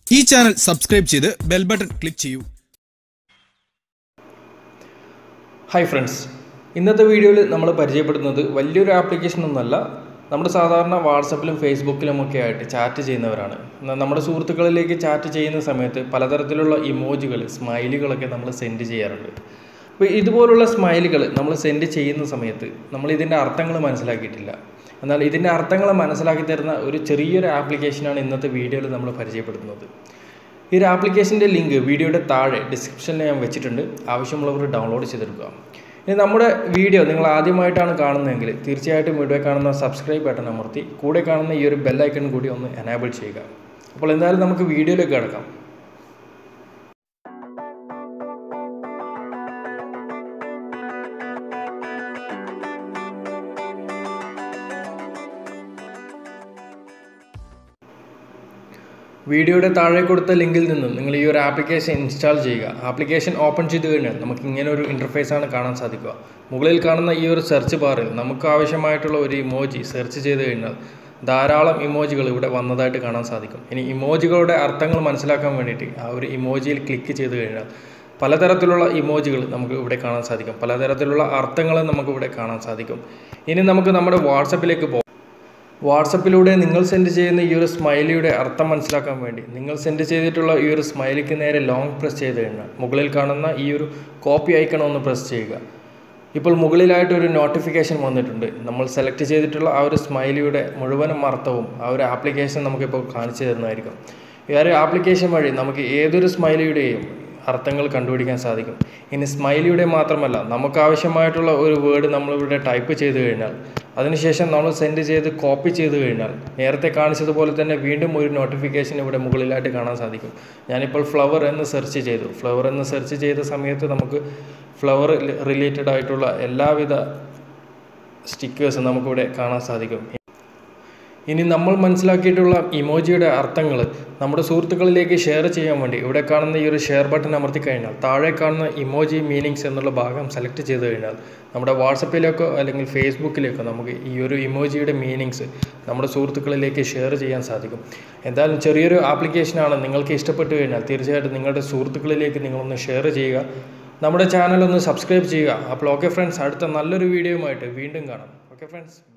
ഈ channel subscribe ചെയ്ത് bell button click ചെയ്യൂ. ഹായ് ഫ്രണ്ട്സ്, ഇന്നത്തെ വീഡിയോയിൽ നമ്മൾ പരിചയപ്പെടുന്നത് വലിയൊരു ആപ്ലിക്കേഷൻ ഒന്നുമല്ല. നമ്മുടെ സാധാരണ വാട്സപ്പിലും ഫേസ്ബുക്കിലും ഒക്കെ ആയിട്ട് ചാറ്റ് ചെയ്യുന്നവരാണ്. നമ്മുടെ സുഹൃത്തുക്കളിലേക്ക് ചാറ്റ് ചെയ്യുന്ന സമയത്ത് പലതരത്തിലുള്ള ഇമോജികൾ, സ്മൈലുകളൊക്കെ നമ്മൾ സെൻഡ് ചെയ്യാറുണ്ട്. അപ്പോൾ ഇതുപോലുള്ള സ്മൈലുകൾ നമ്മൾ സെൻഡ് ചെയ്യുന്ന സമയത്ത് നമ്മൾ ഇതിൻ്റെ അർത്ഥങ്ങൾ മനസ്സിലാക്കിയിട്ടില്ല. എന്നാൽ ഇതിൻ്റെ അർത്ഥങ്ങൾ മനസ്സിലാക്കി തരുന്ന ഒരു ചെറിയൊരു ആപ്ലിക്കേഷനാണ് ഇന്നത്തെ വീഡിയോയിൽ നമ്മൾ പരിചയപ്പെടുത്തുന്നത്. ഈ ഒരു ആപ്ലിക്കേഷൻ്റെ ലിങ്ക് വീഡിയോയുടെ താഴെ ഡിസ്ക്രിപ്ഷനിൽ ഞാൻ വെച്ചിട്ടുണ്ട്. ആവശ്യമുള്ളവർ ഡൗൺലോഡ് ചെയ്തെടുക്കുക. ഇനി നമ്മുടെ വീഡിയോ നിങ്ങൾ ആദ്യമായിട്ടാണ് കാണുന്നതെങ്കിൽ തീർച്ചയായിട്ടും വീഡിയോ കാണുന്ന സബ്സ്ക്രൈബ് ബട്ടൺ അമർത്തി കൂടെ കാണുന്ന ഈ ഒരു ബെൽ ഐക്കൺ കൂടി ഒന്ന് എനേബിൾ ചെയ്യുക. അപ്പോൾ എന്തായാലും നമുക്ക് വീഡിയോയിലേക്ക് കിടക്കാം. വീഡിയോയുടെ താഴെ കൊടുത്ത ലിങ്കിൽ നിന്നും നിങ്ങൾ ഈ ഒരു ആപ്ലിക്കേഷൻ ഇൻസ്റ്റാൾ ചെയ്യുക. ആപ്ലിക്കേഷൻ ഓപ്പൺ ചെയ്ത് കഴിഞ്ഞാൽ നമുക്ക് ഇങ്ങനെ ഒരു ഇൻ്റർഫേസാണ് കാണാൻ സാധിക്കുക. മുകളിൽ കാണുന്ന ഈ ഒരു സെർച്ച് ബാറിൽ നമുക്ക് ആവശ്യമായിട്ടുള്ള ഒരു ഇമോജി സെർച്ച് ചെയ്ത് കഴിഞ്ഞാൽ ധാരാളം ഇമോജികൾ ഇവിടെ വന്നതായിട്ട് കാണാൻ സാധിക്കും. ഇനി ഇമോജികളുടെ അർത്ഥങ്ങൾ മനസ്സിലാക്കാൻ വേണ്ടിയിട്ട് ആ ഒരു ഇമോജിയിൽ ക്ലിക്ക് ചെയ്ത് കഴിഞ്ഞാൽ പലതരത്തിലുള്ള ഇമോജികൾ നമുക്ക് ഇവിടെ കാണാൻ സാധിക്കും. പലതരത്തിലുള്ള അർത്ഥങ്ങൾ നമുക്ക് ഇവിടെ കാണാൻ സാധിക്കും. ഇനി നമുക്ക് നമ്മുടെ വാട്സപ്പിലേക്ക് പോകാം. വാട്സപ്പിലൂടെ നിങ്ങൾ സെൻഡ് ചെയ്യുന്ന ഈ ഒരു സ്മൈലിയുടെ അർത്ഥം മനസ്സിലാക്കാൻ വേണ്ടി നിങ്ങൾ സെൻഡ് ചെയ്തിട്ടുള്ള ഈ ഒരു സ്മൈലിക്ക് നേരെ ലോങ് പ്രസ് ചെയ്ത് കഴിഞ്ഞാൽ മുകളിൽ കാണുന്ന ഈ ഒരു കോപ്പി ഐക്കൺ ഒന്ന് പ്രസ് ചെയ്യുക. ഇപ്പോൾ മുകളിലായിട്ടൊരു നോട്ടിഫിക്കേഷൻ വന്നിട്ടുണ്ട്. നമ്മൾ സെലക്ട് ചെയ്തിട്ടുള്ള ആ ഒരു സ്മൈലിയുടെ മുഴുവനും അർത്ഥവും ആ ഒരു ആപ്ലിക്കേഷൻ നമുക്കിപ്പോൾ കാണിച്ചു തരുന്നതായിരിക്കും. ഈ ഒരു ആപ്ലിക്കേഷൻ വഴി നമുക്ക് ഏതൊരു സ്മൈലിയുടെയും അർത്ഥങ്ങൾ കണ്ടുപിടിക്കാൻ സാധിക്കും. ഇനി സ്മൈലിയുടെ മാത്രമല്ല, നമുക്ക് ആവശ്യമായിട്ടുള്ള ഒരു വേർഡ് നമ്മളിവിടെ ടൈപ്പ് ചെയ്ത് കഴിഞ്ഞാൽ അതിനുശേഷം നമ്മൾ സെൻഡ് ചെയ്ത് കോപ്പി ചെയ്ത് കഴിഞ്ഞാൽ നേരത്തെ കാണിച്ചതുപോലെ തന്നെ വീണ്ടും ഒരു നോട്ടിഫിക്കേഷൻ ഇവിടെ മുകളിലായിട്ട് കാണാൻ സാധിക്കും. ഞാനിപ്പോൾ ഫ്ലവർ എന്ന് സെർച്ച് ചെയ്തു. ഫ്ലവർ എന്ന് സെർച്ച് ചെയ്ത സമയത്ത് നമുക്ക് ഫ്ലവർ റിലേറ്റഡ് ആയിട്ടുള്ള എല്ലാവിധ സ്റ്റിക്കേഴ്സും നമുക്കിവിടെ കാണാൻ സാധിക്കും. ഇനി നമ്മൾ മനസ്സിലാക്കിയിട്ടുള്ള ഇമോജിയുടെ അർത്ഥങ്ങൾ നമ്മുടെ സുഹൃത്തുക്കളിലേക്ക് ഷെയർ ചെയ്യാൻ വേണ്ടി ഇവിടെ കാണുന്ന ഈ ഒരു ഷെയർ ബട്ടൺ അമർത്തി കഴിഞ്ഞാൽ താഴെ കാണുന്ന ഇമോജി മീനിങ്സ് എന്നുള്ള ഭാഗം സെലക്ട് ചെയ്ത് കഴിഞ്ഞാൽ നമ്മുടെ വാട്സപ്പിലേക്കോ അല്ലെങ്കിൽ ഫേസ്ബുക്കിലേക്കോ നമുക്ക് ഈ ഒരു ഇമോജിയുടെ മീനിങ്സ് നമ്മുടെ സുഹൃത്തുക്കളിലേക്ക് ഷെയർ ചെയ്യാൻ സാധിക്കും. എന്തായാലും ചെറിയൊരു ആപ്ലിക്കേഷനാണ്. നിങ്ങൾക്ക് ഇഷ്ടപ്പെട്ടു കഴിഞ്ഞാൽ തീർച്ചയായിട്ടും നിങ്ങളുടെ സുഹൃത്തുക്കളിലേക്ക് നിങ്ങളൊന്ന് ഷെയർ ചെയ്യുക. നമ്മുടെ ചാനൽ ഒന്ന് സബ്സ്ക്രൈബ് ചെയ്യുക. അപ്പോൾ ഓക്കെ ഫ്രണ്ട്സ്, അടുത്ത നല്ലൊരു വീഡിയോയുമായിട്ട് വീണ്ടും കാണാം. Okay friends.